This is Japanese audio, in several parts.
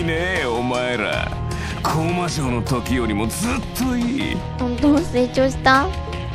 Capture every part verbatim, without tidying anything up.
ねお前ら。高魔城の時よりもずっといい。 本当成長した。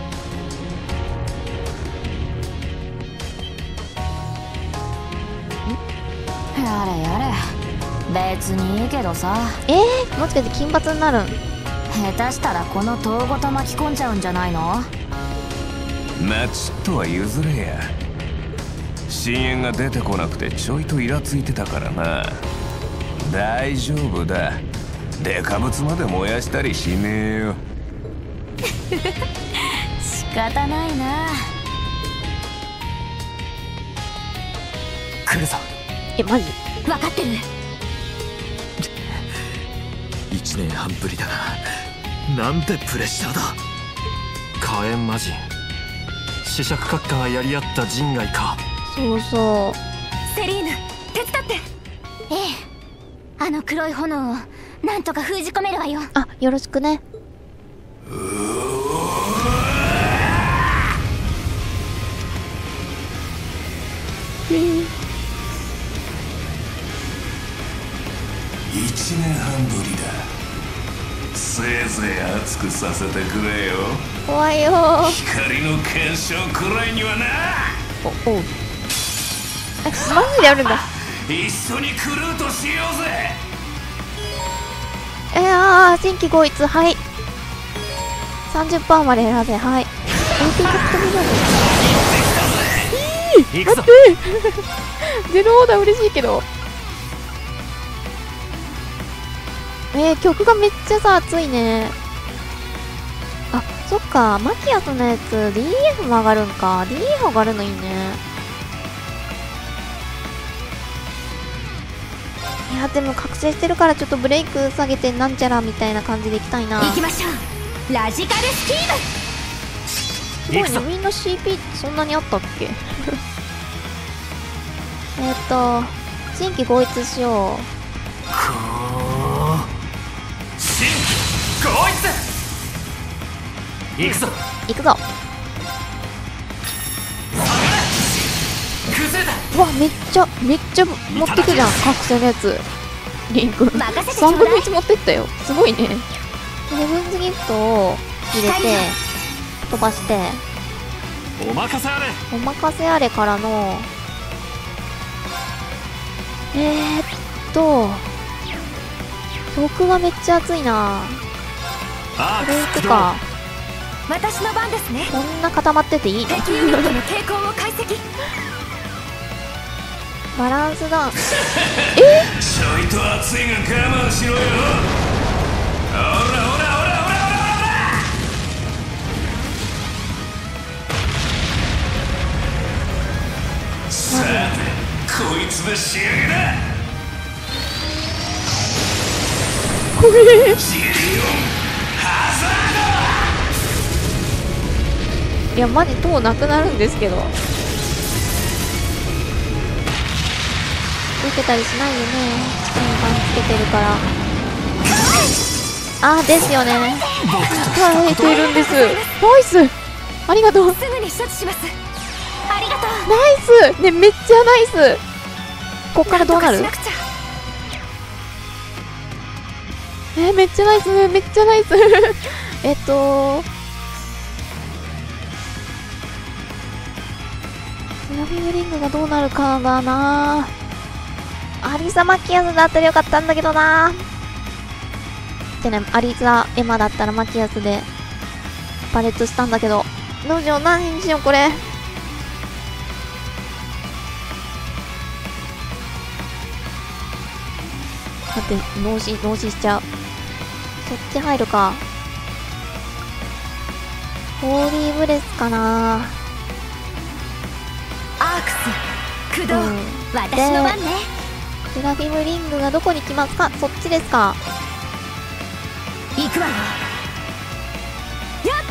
やれやれ、別にいいけどさ。 えー、もしかして金髪になるん？ 下手したらこの塔ごと巻き込んじゃうんじゃないの？ まあちっとは譲れや。深淵が出てこなくてちょいとイラついてたからな。大丈夫だ、デカブツまで燃やしたりしねえよ。 仕方ないな。 来るぞ。 え、マジ？ 分かってる。 一年半ぶりだな。なんてプレッシャーだ。火炎魔人、試釈閣下がやり合った人外か。 そうそう。 セリーヌ、手伝って。ええ、あの黒い炎をなんとか封じ込めるわよ。 あ、よろしくね。 一年半ぶりだ。せいぜい熱くさせてくれよ。 怖いよ。 光の検証くらいにはな。 お、おう。え、マジであるんだ。 一緒にクルートしようぜ。 えー、あー、新規合一、はい。さんじゅっパーセント まで選べ、はい。エーピー獲得だね。いい、待って。ゼロオーダー嬉しいけど。えー、曲がめっちゃさ、熱いね。あ、そっか、マキアスのやつ ディーエフ も上がるんか。 ディーエフ 上がるのいいね。いやでも覚醒してるからちょっとブレイク下げてなんちゃらみたいな感じでいきたいな。 行きましょう、ラジカルスキーム。 すごいね、みんな シーピー ってそんなにあったっけ？えっと新規合一しよう。 新規合一。行くぞ。 行くぞ。 崩れた。 うわ、めっちゃめっちゃ持ってくじゃん、覚醒のやつ。リンクさんぶんのいち持ってったよ。すごいね。ヘブンズギフトを入れて飛ばして、 お任せあれ。 お任せあれからのえー、っと曲がめっちゃ熱いな。 あこれいくか。 私の番ですね。 こんな固まってていいの？ 敵ユニットの抵抗を解析。 バランスダウン。え？ ちょいと熱いが我慢しろよ。ほらほらほらほらほらほら。さてこいつで仕上げだ。 これジリオンハザいやマジ塔なくなるんですけど。受けたりしないよね。チキンパンつけてるから。あ、ですよね。はい、てるんです。ナイス。ありがとう。 すぐに処置します。ありがとう。 ナイス。ね、めっちゃナイス。こっからどうなる？えー、めっちゃナイス。めっちゃナイス。えっとセラフィムリングがどうなるかだな。アリサマキアスだったらよかったんだけどな。ってね、アリサエマだったらマキアスでパレットしたんだけど、どうしよう、何にしようこれ。待って、脳死脳死しちゃう。そっち入るか。ホーリーブレスかな。 アークス駆動、 うん、 私の番ね。 セラフィムリングがどこに来ますか？そっちですか。 行くわよ。やっ、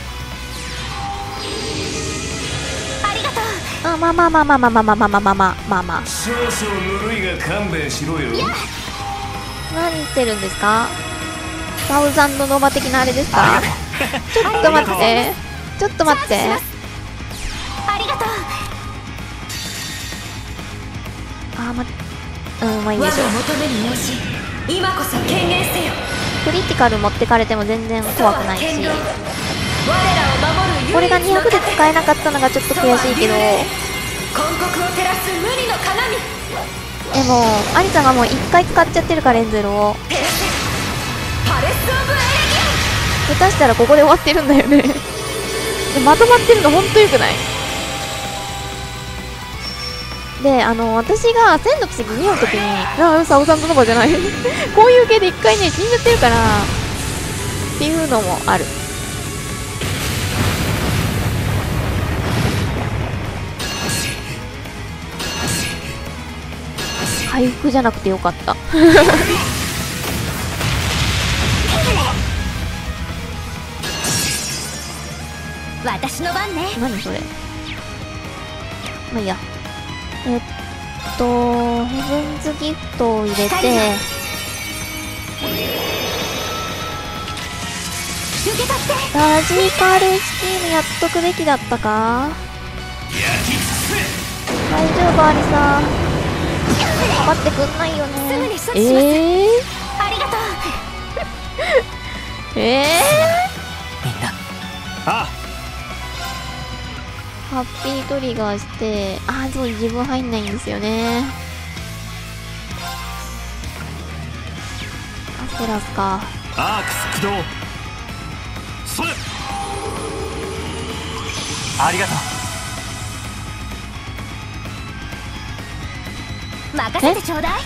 ありがとう。 あ、まあまあまあまあまあまあまあまあまあまあまあまあ。 少々ぬるいが勘弁しろよ。 何してるんですか？サウザンドノバ的なあれですか？ちょっと待って。ちょっと待って。 ありがとう。 あー、ま、うん、まあいいでしょう。 我が求めに応じ今こそ権限せよ。 クリティカル持ってかれても全然怖くないし、 我らを守る唯一のこれがにひゃくで使えなかったのがちょっと悔しいけど、で魂国を照らす無二の鏡。 もアリちゃんがもういっかい使っちゃってるからエンゼルを、 ペレセパレス・オブ・エレ下手したらここで終わってるんだよねでまとまってるのほんとよくない？で、あの、私が千の奇跡にの時に、ああ、サオさんとの場じゃないこういう系で一回ね、死んじゃってるから、っていうのもある。回復じゃなくてよかった私の番ね。 何それ。まあいいや。えっと、ヘブンズギフトを入れて、 受け取ってラジカルスキームやっとくべきだったか？大丈夫、アリさん。待ってくんないよね。 すぐに処置します。 えー、 ありがとう。 えみんな。あー、ハッピートリガーして、あー、そう、自分入んないんですよね。アセラスか。 アークス駆動。それ。ありがとう。 任せてちょうだい。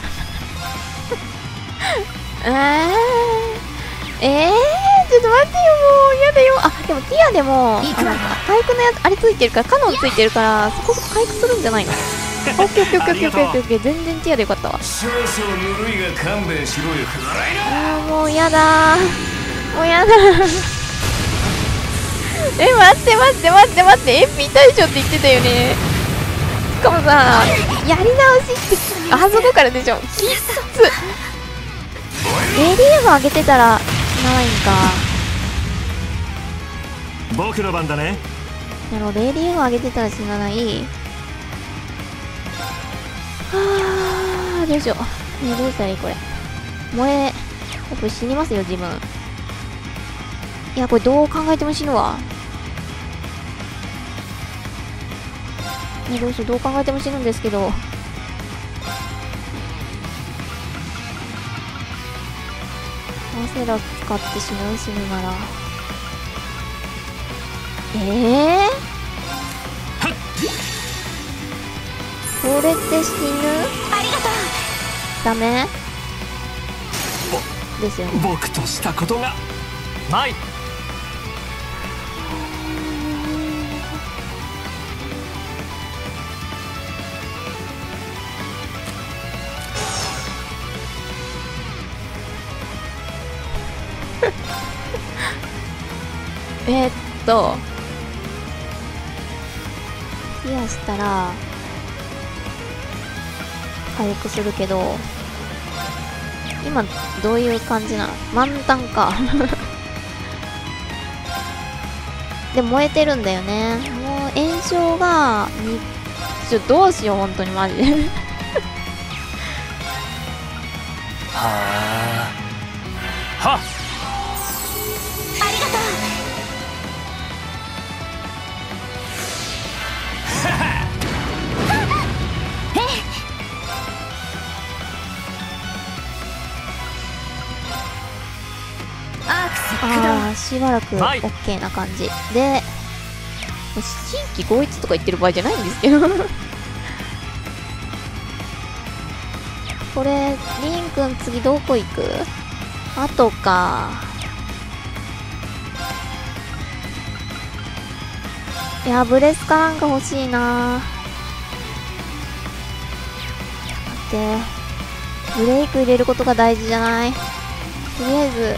えー、えー、ちょっと待ってよ、もう、やだよ。あ、でもティアでも、あの、回復のやつ、あれついてるから、カノンついてるから、そこそこ回復するんじゃないの？オッケーオッケーオッケーオッケーオッケーオッケー、全然ティアでよかったわ。 少々ぬるいが勘弁しろよ。 あー、もうやだー。もうやだー。え、待って待って待って待って、エンピー大将って言ってたよね。しかもさ、やり直しって、あそこからでしょ。きっつ。エリエム上げてたら、ないんか。 僕の番だね。 なるほど、エリエム上げてたら死なない。はあ、どうしよう。ね、どうしたらいいこれ。燃え、やっぱ死にますよ、自分。いや、これどう考えても死ぬわ。ね、どうしよう、どう考えても死ぬんですけど。アセラ使って死ぬ死ぬなら。ええー、これって死ぬ？ ありがとう。 ダメですよね。 僕としたことがない。 えーっとクリアしたら回復するけど、今どういう感じなの？満タンかで燃えてるんだよね。もう炎症がにちょどうしよう、本当にマジではあはっ。 ありがとう。 ああ、しばらくはい OK な感じで、新規合一とか言ってる場合じゃないんですけどこれリンくん次どこ行く？あとか。いや、ブレスかなんか欲しいな。待って、ブレイク入れることが大事じゃない？とりあえず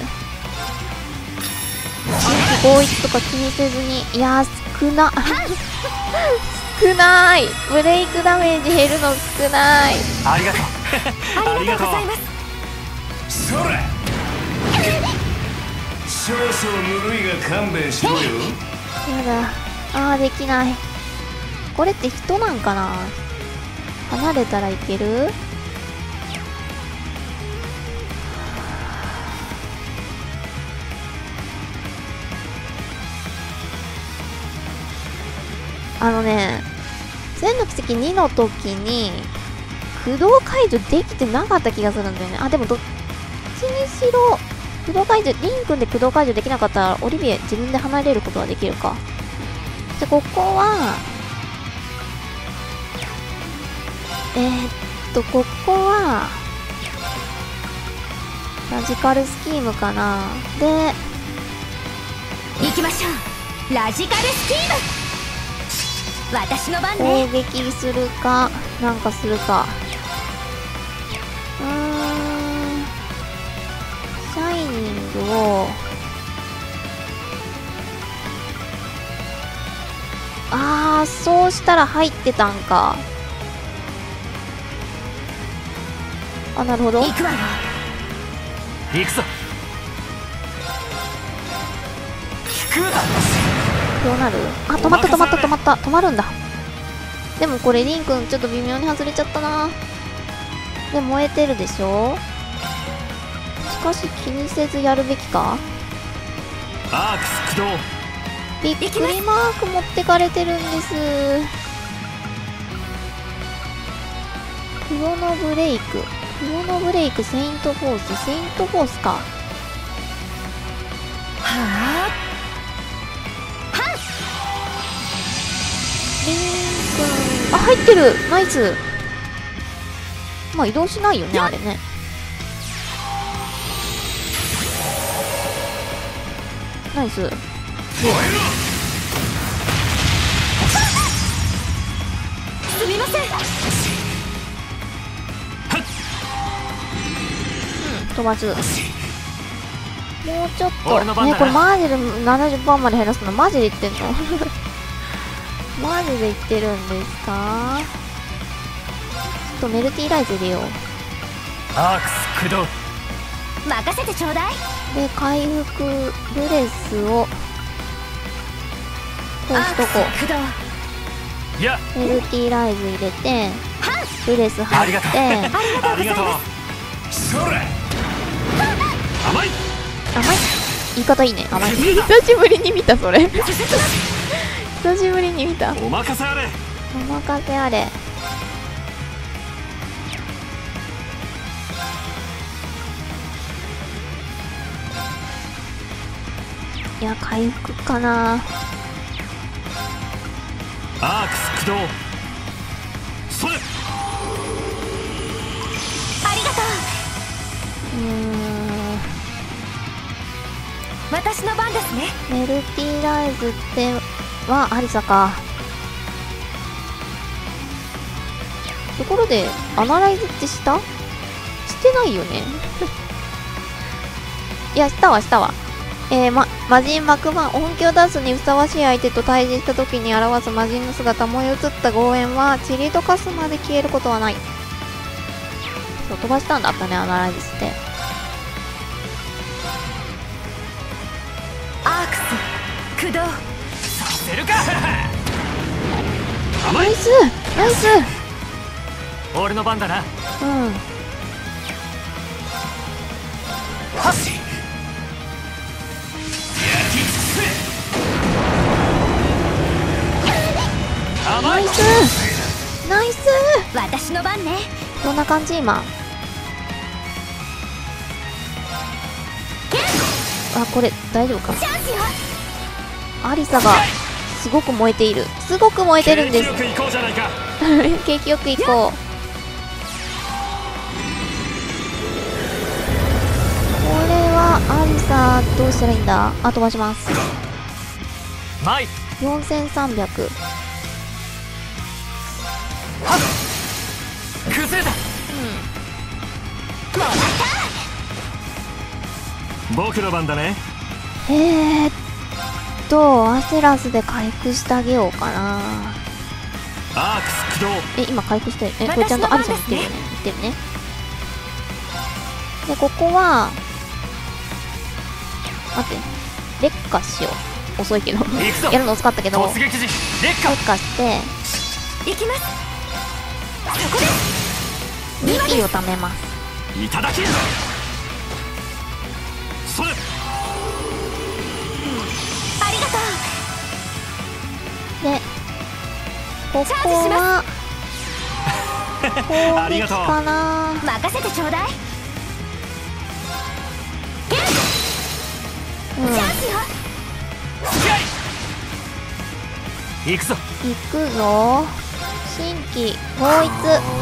新規合一とか気にせずに。いやー、少な少ない。ブレイクダメージ減るの少ない。 ありがとうありがとうございます。 そら少々ぬるいが勘弁しろよ。 やだ、あーできない。これって人なんかな？離れたらいける？はあのね、千の奇跡にの時に駆動解除できてなかった気がするんだよね。あ、でもどっちにしろ駆動解除、リン君で駆動解除できなかったらオリビエ自分で離れることはできるか。じゃ、ここはえー、っとここはラジカルスキームかな。で行きましょう。ラジカルスキーム、私の番攻ね。 撃するかなんかするか。うーん、シャイニングをあー、そうしたら入ってたんか。あ、なるほど。 行くわよ。 行くぞ。聞くだ。 どうなる？あ、止まった止まった止まった止まるんだ。でもこれリンくんちょっと微妙に外れちゃったな。で、燃えてるでしょ。しかし気にせずやるべきか。 アークス駆動。 びっくりマーク持ってかれてるんです。クロノブレイク、クロノブレイク、セイントフォース、セイントフォースか。 はあ、 リンくん、あ、入ってる、ナイス。まあ移動しないよね、あれね。ナイス。 すみません。 飛ばす。もうちょっと俺の番だなね、これマジで ななじゅっパーセント まで減らすのマジで言ってんのマジで言ってるんですか。ちょっとメルティーライズ入れよう。 アークス駆動。 任せてちょうだい。 で、回復ブレスをこうしとこアークス駆動。 いや、 う。メルティーライズ入れてブレスあ入っりがとう。 てありがとう。それ。甘い。 甘い。言い方いいね、甘い。久しぶりに見たそれ久しぶりに見た。 お任せあれ。 お任せあれ。いや、回復かな。 アークス駆動。それ。 ありがとう。 うーん、 私の番ですね。 メルティーライズってはアリサか。ところでアナライズってしたしてないよねいや、したわしたわ。えー、ま、魔人幕番、音響出すにふさわしい相手と対峙した時に表す魔人の姿、燃え移った豪炎は塵溶かすまで消えることはない。そう、飛ばしたんだったね、アナライズして。 アークス駆動。 させるか。甘い。 ナイスナイス。 俺の番だな。 うん。 はし。 ナイスナイス。 私の番ね。 どんな感じ今。あ、これ大丈夫か。 チャンスよ。 アリサがすごく燃えている。すごく燃えてるんです景気よく行こうじゃないか。 景気よく行こう。これはアリサどうしたらいいんだ。あ、飛ばします。 マイ。 よんせんさんびゃく。 崩れた。僕の番だね。 えーっとアセラスで回復してあげようかな。 アークス駆動。 え、今回復してえ、これちゃんとアリサに言ってるよね。言ってるね。で、ここは待って、劣化しよう。遅いけど行くぞ。 やるの遅かったけど突撃時劣化。 劣化して行きます。そこです。 にピーを貯めます。 いただき。それ。 ありがとう。 で、 ここは攻撃ありがとう。 かな。 任せてちょうだい。 うん、 チャンスよ。 行くぞ。 行くぞ。新規統一。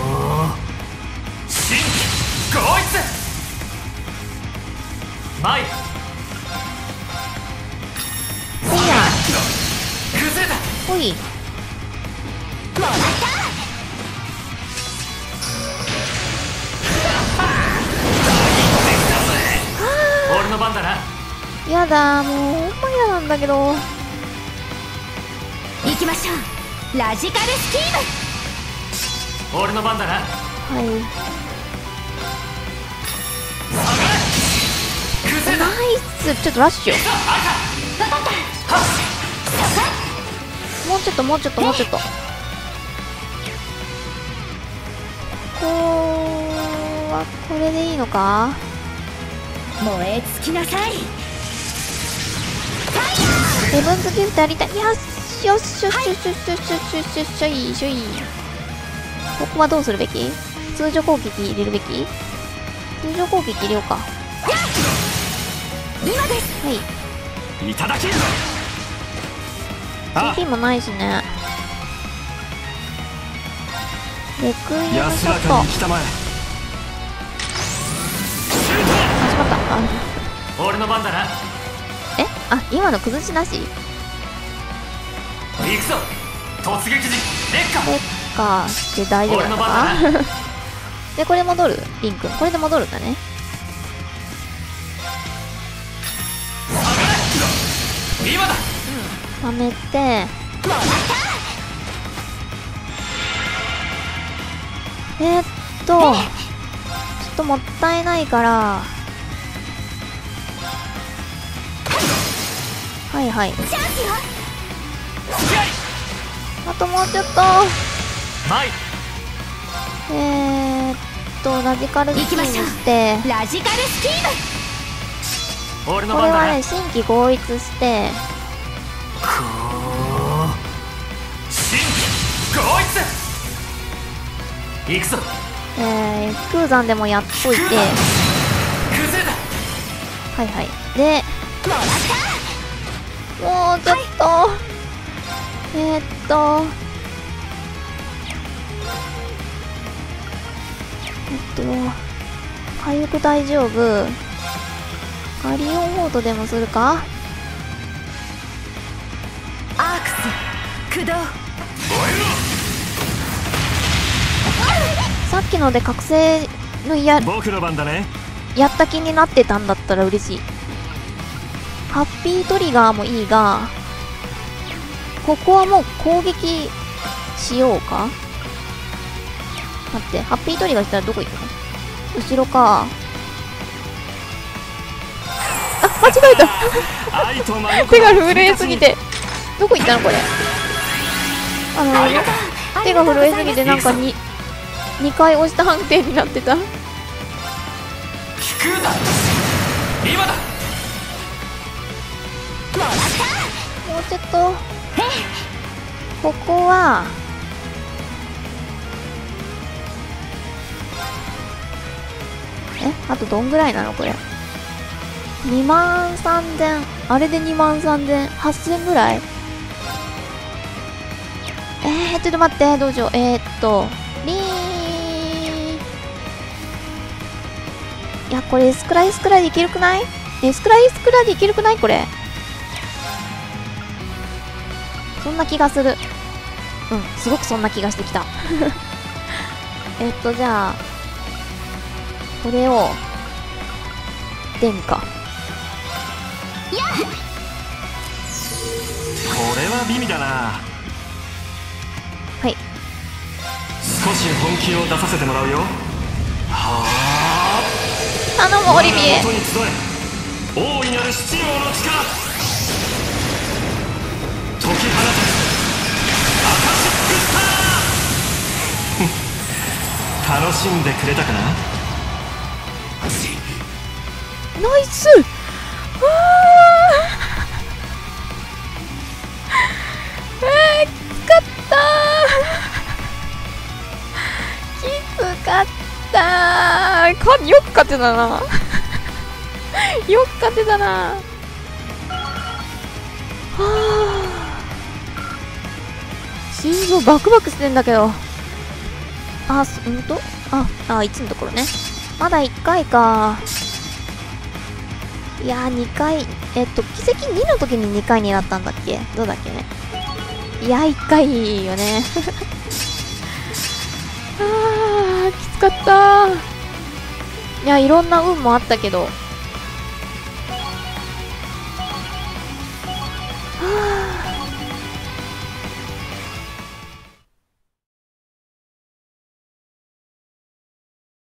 新規合一。前せいや崩れた。 ほい。 もらった。 俺の番だな。 やだ、もうほんま嫌なんだけど。 行きましょう。ラジカルスキーム。 俺の番だな。 はい。 崩れた。 ナイス。ちょっとラッシュ。もうちょっともうちょっともうちょっと。ここはこれでいいのか。 燃え尽きなさい。 セブンズギフトやりたい。よしよしよしよしよしよしよしよしよしよいしょい。ここはどうするべき？通常攻撃入れるべき？通常攻撃入れようか。 今です。 はい。 いただき。 ジーピー もないしね。レクイエムシ安らョットかに来たまえ。 始まった。あ、 俺の番だな。 え、あ、今の崩しなし。 行くぞ。突撃時劣化。 劣化して大丈夫だったか。で、これ戻る。リンクこれで戻るんだね。 今だ。 はめて、えー、っとちょっともったいないから、はいはい。 チャンスよ。 あともうちょっと。 前えー、っとラジカルスキームして、 ラジカルスキーム。 俺の番だな。 これはね新規合一して、 こう新規合一。行くぞ。 えー、空山でもやっといて、 崩れた。 はいはい。で、 もらった。 もうちょっと、はい、えー、っとえっと回復大丈夫。ガリオンホートでもするか。 アークス駆動。 さっきので覚醒のや僕の番だね。 やった気になってたんだったら嬉しい。ハッピートリガーもいいが、ここはもう攻撃しようか。待って、ハッピートリガーしたらどこ行くの？後ろか。あ、間違えた。 愛と真心手が震えすぎて。どこ行ったのこれ。あの手が震えすぎてなんかににかい押した判定になってた。 聞くだ。今だ。 もうちょっと。ここはえ、あとどんぐらいなのこれ。にまんさんぜん、あれでにまんさんぜん、はっせんぐらい。えー、ちょっと待って、どうしよう。えー、っとリーン、いやこれエスクライスクライでいけるくない？エスクライスクライでいけるくないこれ。そんな気がする。うん、すごくそんな気がしてきた。えっとじゃあこれを殿下。 これは美味だな。 はい。 少し本気を出させてもらうよ。はあ。 頼むオリビエ。 元に集え。大いなる七王の力。解き放て。アカシックスター。楽しんでくれたかな。 ナイス。あーえー、きつかったー。 やー、かよく勝てたなよく勝てたな。はあ、心臓バクバクしてんだけど。あ、そんとあ、あ、いちのところね。まだいっかいか。いやー、にかい、えっと、奇跡にの時ににかいになったんだっけ、どうだっけね。いや、いっかいよね。あー、きつかったー。いや、いろんな運もあったけど、